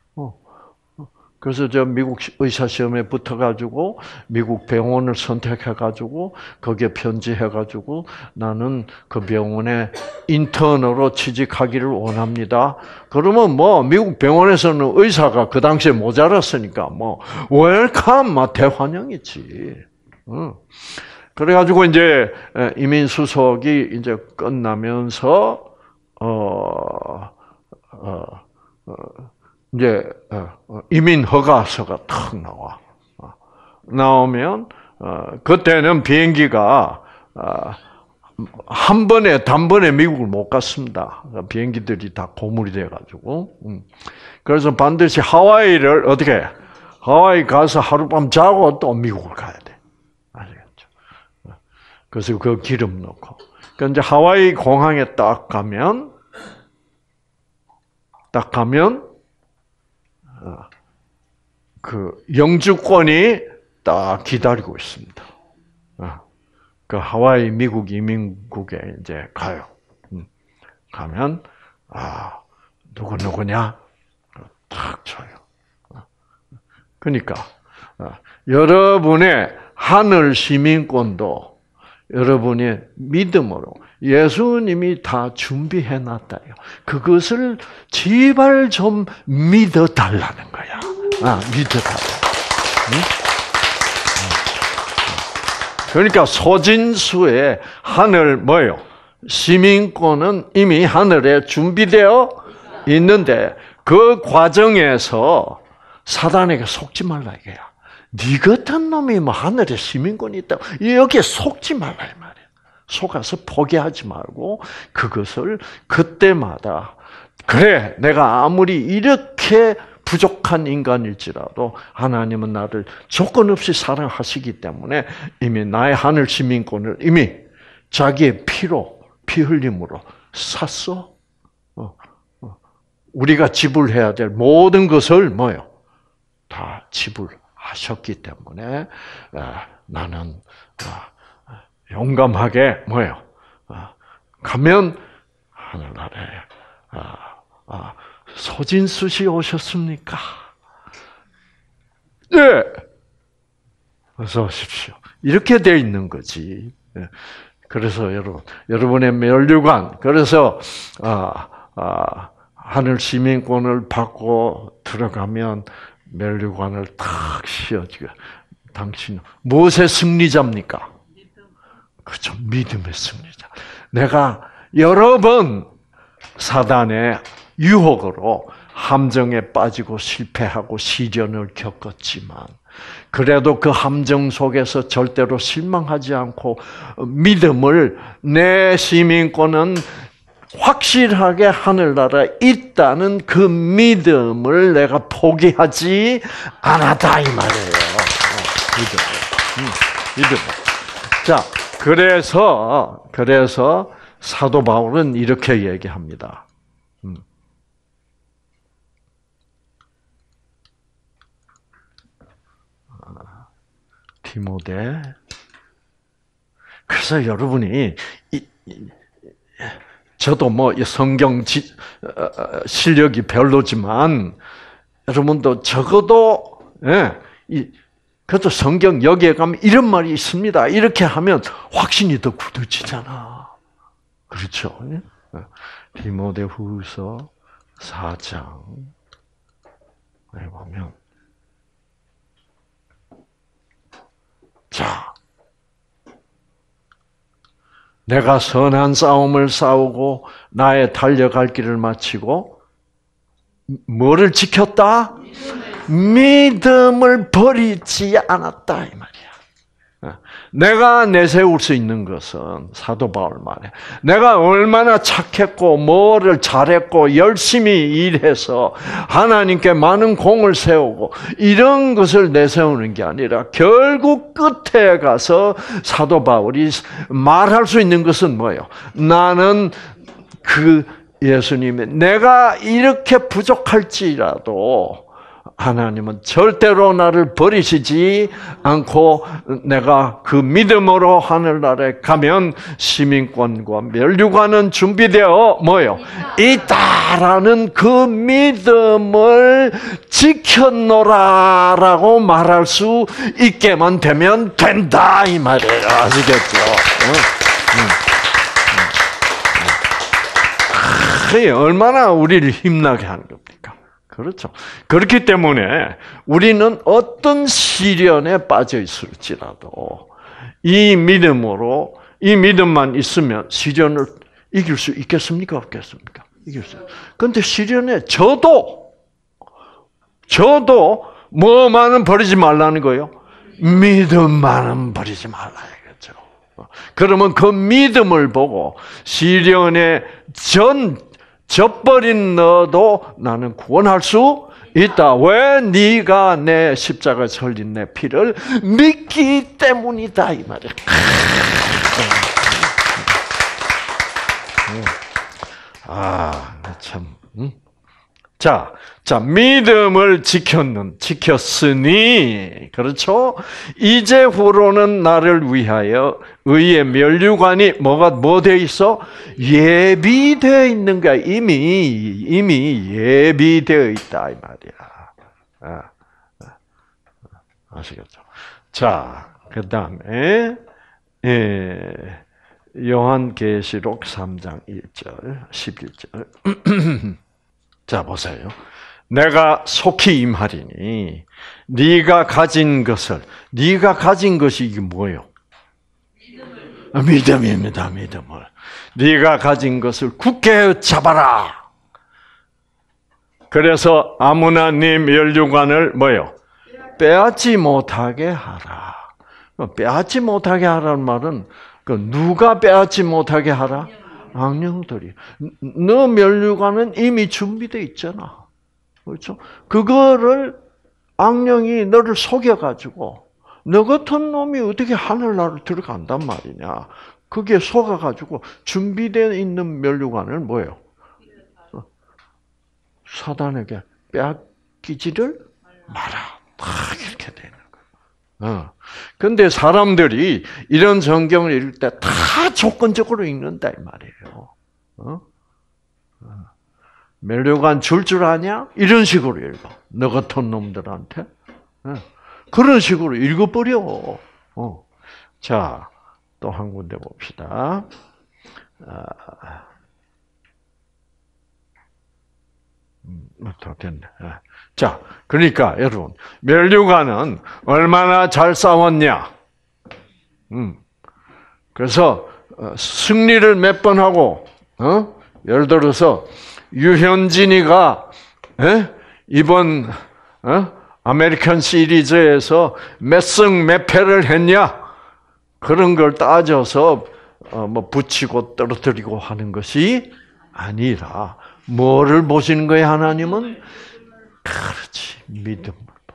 그래서 저 미국 의사 시험에 붙어가지고 미국 병원을 선택해가지고 거기에 편지해가지고 나는 그 병원에 인턴으로 취직하기를 원합니다. 그러면 뭐 미국 병원에서는 의사가 그 당시에 모자랐으니까 뭐 웰컴, 막 대환영이지. 그래가지고 이제 이민 수속이 이제 끝나면서 이제 이민 허가서가 탁 나와. 나오면 그때는 비행기가 단번에 미국을 못 갔습니다. 비행기들이 다 고물이 돼가지고. 그래서 반드시 하와이를 하와이 가서 하룻밤 자고 또 미국을 가야 돼. 아시겠죠? 그래서 그 기름 넣고. 그러니까 이제 하와이 공항에 딱 가면 그 영주권이 딱 기다리고 있습니다. 그 하와이 미국 이민국에 이제 가요. 가면 누구냐? 탁 줘요. 그러니까 여러분의 하늘 시민권도 여러분의 믿음으로 예수님이 다 준비해 놨다요. 그것을 제발 좀 믿어달라는 거야. 믿어달라. 응? 그러니까 소진수의 하늘 뭐요? 시민권은 이미 하늘에 준비되어 있는데 그 과정에서 사단에게 속지 말라 이거야. 네 같은 놈이 뭐 하늘에 시민권이 있다고 여기에 속지 말라 이 말이야. 속아서 포기하지 말고 그것을 그때마다 그래 내가 아무리 이렇게 부족한 인간일지라도 하나님은 나를 조건 없이 사랑하시기 때문에 이미 나의 하늘 시민권을 이미 자기의 피로 피 흘림으로 샀어. 우리가 지불해야 될 모든 것을 뭐요? 다 지불하셨기 때문에 나는 용감하게 뭐요? 가면 하늘나라에 소진수 씨 오셨습니까? 네. 어서 오십시오. 이렇게 돼 있는 거지. 그래서 여러분의 면류관, 그래서 하늘 시민권을 받고 들어가면 면류관을 탁 씌워주고, 당신은 무엇의 승리자입니까? 그렇죠. 믿음의 승리자. 내가 여러 번 사단의 유혹으로 함정에 빠지고 실패하고 시련을 겪었지만 그래도 그 함정 속에서 절대로 실망하지 않고 믿음을 내 시민권은 확실하게 하늘나라에 있다는 그 믿음을 내가 포기하지 않았다 이 말이에요. 믿음. 자, 그래서 사도 바울은 이렇게 얘기합니다. 디모데. 그래서 여러분이 저도 뭐 성경 실력이 별로지만 여러분도 적어도 그래도 성경 여기에 가면 이런 말이 있습니다. 이렇게 하면 확신이 더 굳어지잖아. 그렇죠? 디모데후서 4장에 보면 자, 내가 선한 싸움을 싸우고 나의 달려갈 길을 마치고 뭐를 지켰다? 믿음을 버리지 않았다 이 말이야. 내가 내세울 수 있는 것은 사도 바울 말에 내가 얼마나 착했고 뭐를 잘했고 열심히 일해서 하나님께 많은 공을 세우고 이런 것을 내세우는 게 아니라 결국 끝에 가서 사도 바울이 말할 수 있는 것은 뭐예요? 나는 그 예수님의 내가 이렇게 부족할지라도 하나님은 절대로 나를 버리시지 않고 내가 그 믿음으로 하늘나라에 가면 시민권과 멸류관은 준비되어 뭐요? 있다라는 그 믿음을 지켰노라라고 말할 수 있게만 되면 된다 이 말이에요. 아시겠죠? 얼마나 우리를 힘나게 하는 겁니까? 그렇죠. 그렇기 때문에 우리는 어떤 시련에 빠져 있을지라도 이 믿음으로 이 믿음만 있으면 시련을 이길 수 있겠습니까? 없겠습니까? 이길 수. 그런데 시련에 저도 뭐만은 버리지 말라는 거예요. 믿음만은 버리지 말라야겠죠. 그러면 그 믿음을 보고 시련에 져버린 너도 나는 구원할 수 있다. 왜? 네가 내 십자가 설린 내 피를 믿기 때문이다 이 말이야. 참 자, 믿음을 지켰으니, 그렇죠? 이제후로는 나를 위하여 의의 면류관이 뭐 돼 있어? 예비되어 있는 거야. 이미 예비되어 있다, 이 말이야. 아시겠죠? 자, 그 다음에, 요한계시록 3장 1절, 11절. 자, 보세요. 내가 속히 임하리니 네가 가진 것이 이게 뭐예요? 믿음입니다. 믿음을. 네가 가진 것을 굳게 잡아라. 그래서 아무나 네 면류관을 뭐예요? 빼앗지 못하게 하라. 빼앗지 못하게 하라는 말은 누가 빼앗지 못하게 하라? 악령들이. 너 면류관은 이미 준비되어 있잖아. 그렇죠? 그거를 악령이 너를 속여가지고 너 같은 놈이 어떻게 하늘나라로 들어간단 말이냐. 그게 속아가지고 준비되어 있는 면류관을 뭐예요? 사단에게 빼앗기지를 마라. 딱 이렇게 되는 거예요. 근데 사람들이 이런 성경을 읽을 때 다 조건적으로 읽는다 이 말이에요. 면류관 줄 아냐? 이런 식으로 읽어. 너 같은 놈들한테. 그런 식으로 읽어버려. 자, 또 한 군데 봅시다. 더 됐네. 자, 그러니까 여러분, 면류관은 얼마나 잘 싸웠냐? 그래서 승리를 몇 번 하고, 예를 들어서 유현진이가 이번 아메리칸 시리즈에서 몇 승 몇 패를 했냐? 그런 걸 따져서 뭐 붙이고 떨어뜨리고 하는 것이 아니라 뭐를 보시는 거예요, 하나님은? 그렇지, 믿음을.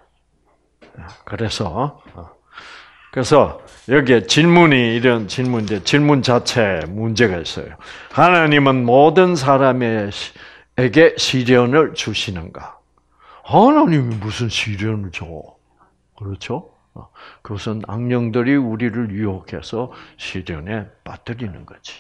그래서 여기에 이런 질문인데 질문 자체에 문제가 있어요. 하나님은 모든 사람에게 시련을 주시는가? 하나님이 무슨 시련을 줘? 그렇죠? 그것은 악령들이 우리를 유혹해서 시련에 빠뜨리는 거지.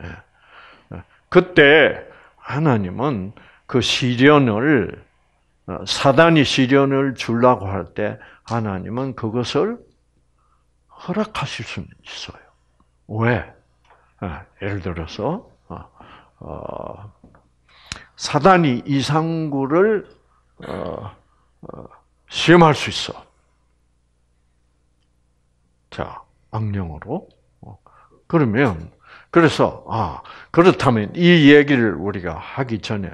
그때 하나님은 그 시련을 사단이 시련을 주려고 할 때 하나님은 그것을 허락하실 수는 있어요. 왜? 예를 들어서 사단이 이상구를 시험할 수 있어. 자, 악령으로. 그렇다면 이 얘기를 우리가 하기 전에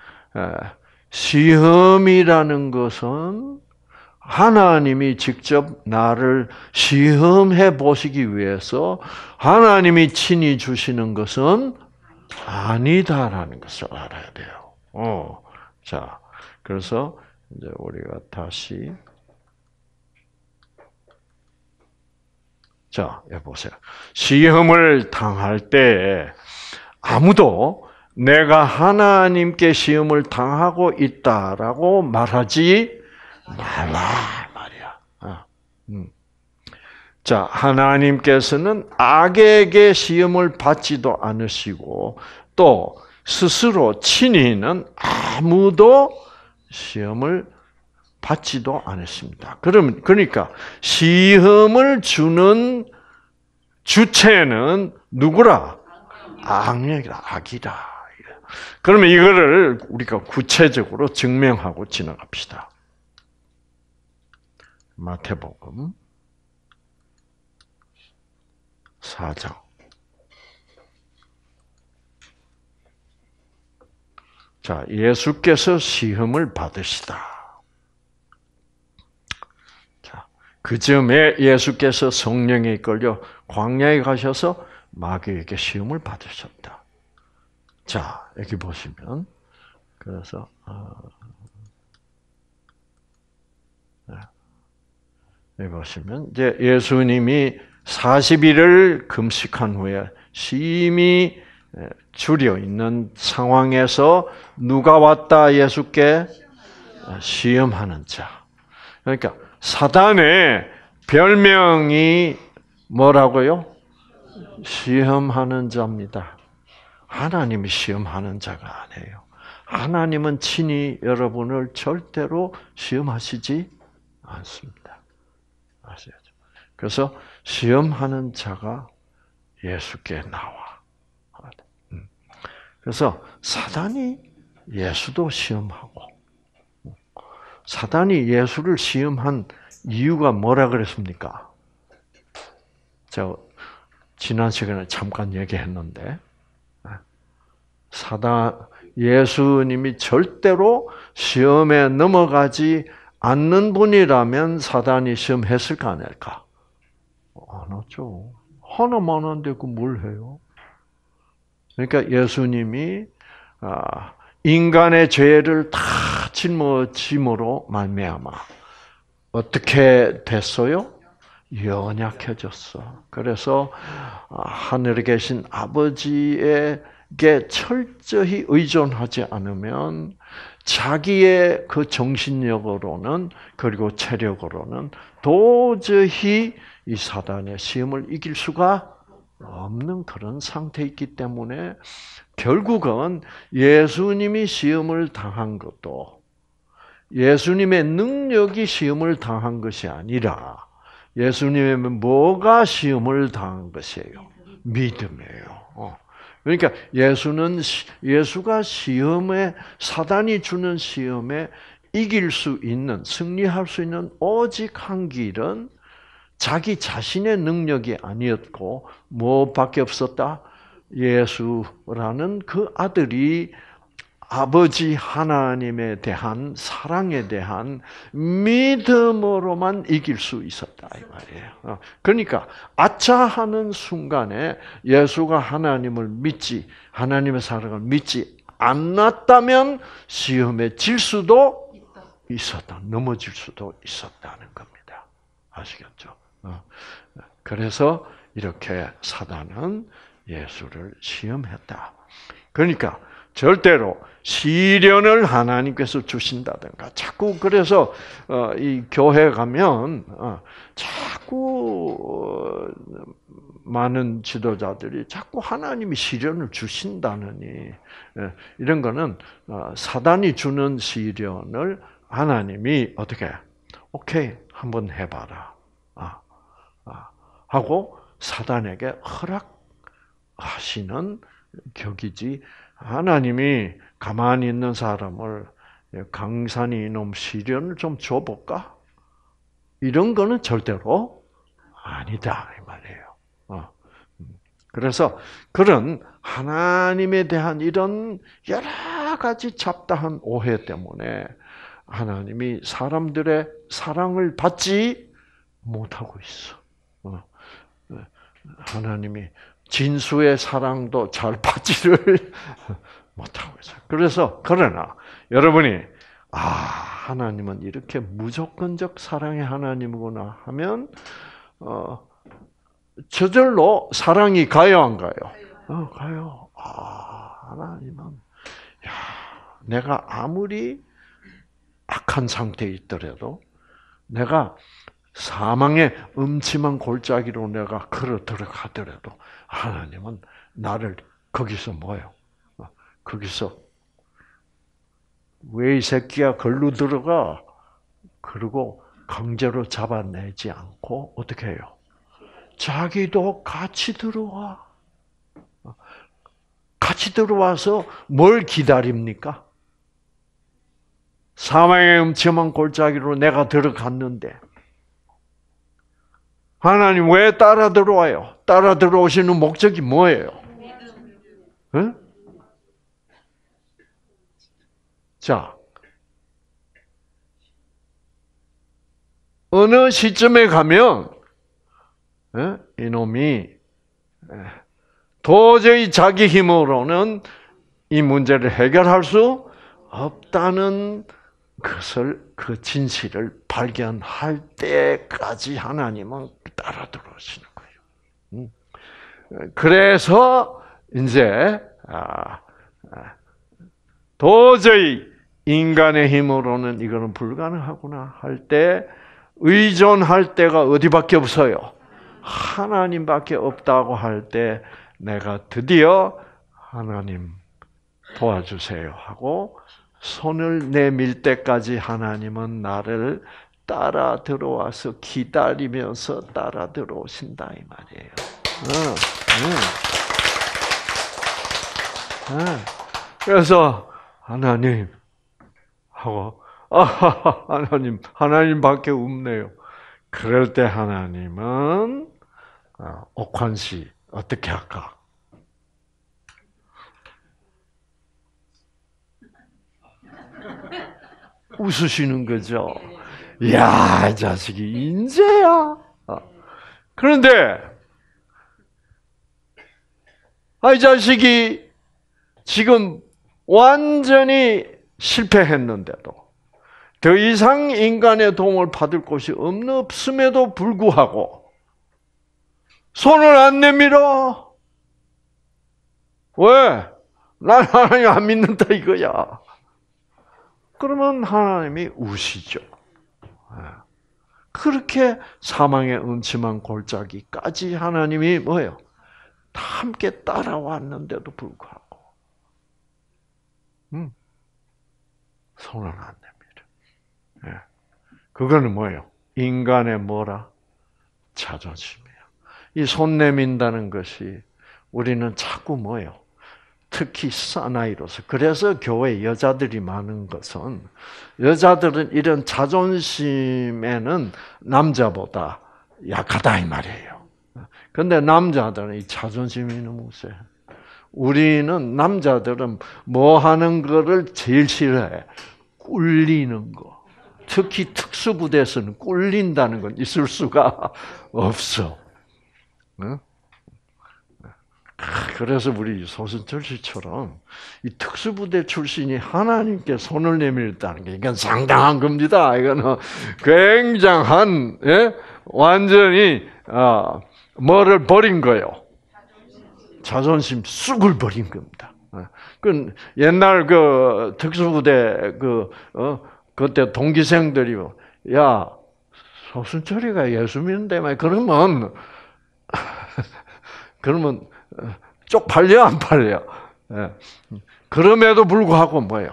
시험이라는 것은 하나님이 직접 나를 시험해 보시기 위해서 하나님이 친히 주시는 것은 아니다라는 것을 알아야 돼요. 자, 그래서 이제 우리가 다시 자, 여보세요. 시험을 당할 때 아무도 내가 하나님께 시험을 당하고 있다라고 말하지 말라 말이야. 자, 하나님께서는 악에게 시험을 받지도 않으시고 또 스스로 친히는 아무도 시험을 받지도 않았습니다. 그러니까 시험을 주는 주체는 누구라? 악령이다, 악이다. 그러면 이거를 우리가 구체적으로 증명하고 지나갑시다. 마태복음 4장. 자, 예수께서 시험을 받으시다. 자, 그 즈음에 예수께서 성령에 이끌려 광야에 가셔서 마귀에게 시험을 받으셨다. 자, 여기 보시면 그래서 여기 보시면 이제 예수님이 40일을 금식한 후에 심히 줄여 있는 상황에서 누가 왔다 예수께? 시험하는 자. 그러니까 사단의 별명이 뭐라고요? 시험하는 자입니다. 하나님이 시험하는 자가 아니에요. 하나님은 친히 여러분을 절대로 시험하시지 않습니다. 아시죠? 그래서 시험하는 자가 예수께 나와. 그래서 사단이 예수도 시험하고, 사단이 예수를 시험한 이유가 뭐라 그랬습니까? 제가 지난 시간에 잠깐 얘기했는데, 예수님이 절대로 시험에 넘어가지 않는 분이라면 사단이 시험했을까 안 할까? 안 하죠. 하나만 한데 그 뭘 해요? 그러니까 예수님이 인간의 죄를 다 짊어짐으로 말미암아 어떻게 됐어요? 연약해졌어. 그래서 하늘에 계신 아버지에게 철저히 의존하지 않으면 자기의 그 정신력으로는 그리고 체력으로는 도저히 이 사단의 시험을 이길 수가 없는 그런 상태에 있기 때문에 결국은 예수님이 시험을 당한 것도 예수님의 능력이 시험을 당한 것이 아니라 예수님의 뭐가 시험을 당한 것이에요? 믿음이에요. 그러니까 예수가 시험에 사단이 주는 시험에 이길 수 있는 승리할 수 있는 오직 한 길은 자기 자신의 능력이 아니었고 뭐밖에 없었다? 예수라는 그 아들이 아버지 하나님에 대한 사랑에 대한 믿음으로만 이길 수 있었다 이 말이에요. 그러니까 아차하는 순간에 예수가 하나님을 믿지 하나님의 사랑을 믿지 않았다면 시험에 질 수도 있었다. 넘어질 수도 있었다는 겁니다. 아시겠죠? 그래서 이렇게 사단은 예수를 시험했다. 그러니까 절대로 시련을 하나님께서 주신다든가 자꾸 그래서 이 교회 가면 자꾸 많은 지도자들이 자꾸 하나님이 시련을 주신다느니 이런 거는 사단이 주는 시련을 하나님이 어떻게 오케이 한번 해봐라 하고 사단에게 허락하시는 격이지 하나님이 가만히 있는 사람을 강산이 이놈 시련을 좀 줘볼까? 이런 거는 절대로 아니다 이 말이에요. 그래서 그런 하나님에 대한 이런 여러 가지 잡다한 오해 때문에 하나님이 사람들의 사랑을 받지 못하고 있어. 하나님이 진수의 사랑도 잘 받지를 못하고 있어요. 그래서 그러나 여러분이 하나님은 이렇게 무조건적 사랑의 하나님이구나 하면 저절로 사랑이 가요 안 가요? 가요. 하나님은 내가 아무리 악한 상태에 있더라도 내가 사망의 음침한 골짜기로 내가 걸어 들어가더라도 하나님은 나를 거기서 뭐예요? 거기서 왜 이 새끼야 걸로 들어가? 그리고 강제로 잡아내지 않고 어떻게 해요? 자기도 같이 들어와. 같이 들어와서 뭘 기다립니까? 사망의 음침한 골짜기로 내가 들어갔는데 하나님 왜 따라 들어와요? 따라 들어오시는 목적이 뭐예요? 네? 자, 어느 시점에 가면 이놈이 도저히 자기 힘으로는 이 문제를 해결할 수 없다는 것을 그 진실을 발견할 때까지 하나님은 따라 들어오시는 거예요. 그래서 이제 도저히 인간의 힘으로는 이거는 불가능하구나 할 때 의존할 때가 어디밖에 없어요? 하나님밖에 없다고 할 때 내가 드디어 하나님 도와주세요 하고 손을 내밀 때까지 하나님은 나를 따라 들어와서 기다리면서 따라 들어오신다 이 말이에요. 그래서 하나님 하고 하나님밖에 없네요. 그럴 때 하나님은 옥환 씨 어떻게 할까? 웃으시는 거죠. 이야, 이 자식이 인재야. 그런데 이 자식이 지금 완전히 실패했는데도 더 이상 인간의 도움을 받을 곳이 없음에도 불구하고 손을 안 내밀어. 왜? 난 하나님 안 믿는다 이거야. 그러면 하나님이 우시죠. 그렇게 사망의 음침한 골짜기까지 하나님이 뭐예요? 다 함께 따라왔는데도 불구하고 손을 안 내밀어. 그거는 뭐예요? 인간의 뭐라? 자존심이에요. 이 손 내민다는 것이 우리는 자꾸 뭐예요? 특히 사나이로서. 그래서 교회 여자들이 많은 것은 여자들은 이런 자존심에는 남자보다 약하다 이 말이에요. 그런데 남자들은 이 자존심이 너무 세. 우리는 남자들은 뭐 하는 거를 제일 싫어해? 꿀리는 거. 특히 특수부대에서는 꿀린다는 건 있을 수가 없어. 그래서 우리 소순철 씨처럼 이 특수부대 출신이 하나님께 손을 내밀었다는 게 이건 상당한 겁니다. 이거는 굉장한 완전히 뭐를 버린 거예요? 자존심 쑥을 버린 겁니다. 그 옛날 그 특수부대 그때 동기생들이 야 소순철이가 예수 믿는데 그러면 쪽팔려 안 팔려? 그럼에도 불구하고 뭐예요?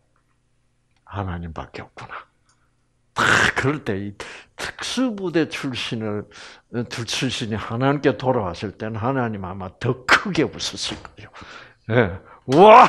하나님밖에 없구나. 그럴 때 이 특수부대 출신이 하나님께 돌아왔을 때는 하나님 아마 더 크게 웃었을 거예요. 와!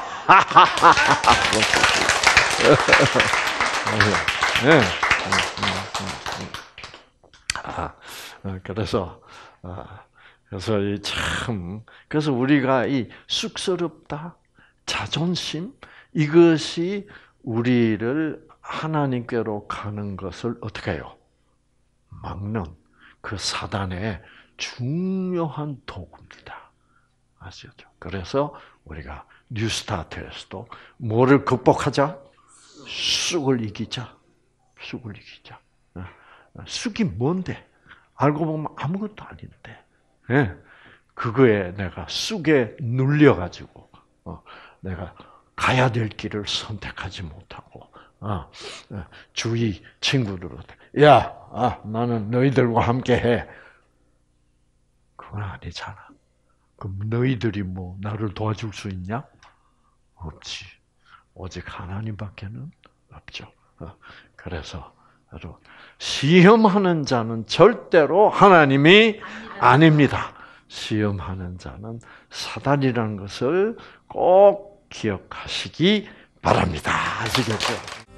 그래서 그래서 우리가 이 쑥스럽다, 자존심 이것이 우리를 하나님께로 가는 것을 어떻게 해요? 막는 그 사단의 중요한 도구입니다. 아시죠? 그래서 우리가 뉴스타트에서도 뭐를 극복하자? 쑥을 이기자. 쑥을 이기자. 쑥이 뭔데? 알고 보면 아무것도 아닌데. 그거에 내가 쑥에 눌려가지고 내가 가야 될 길을 선택하지 못하고 주위 친구들한테 야, 나는 너희들과 함께해. 그건 아니잖아. 그럼 너희들이 뭐 나를 도와줄 수 있냐? 없지. 오직 하나님밖에는 없죠. 그래서 여러분 시험하는 자는 절대로 하나님이 아닙니다. 시험하는 자는 사단이라는 것을 꼭 기억하시기 바랍니다. 아시겠죠?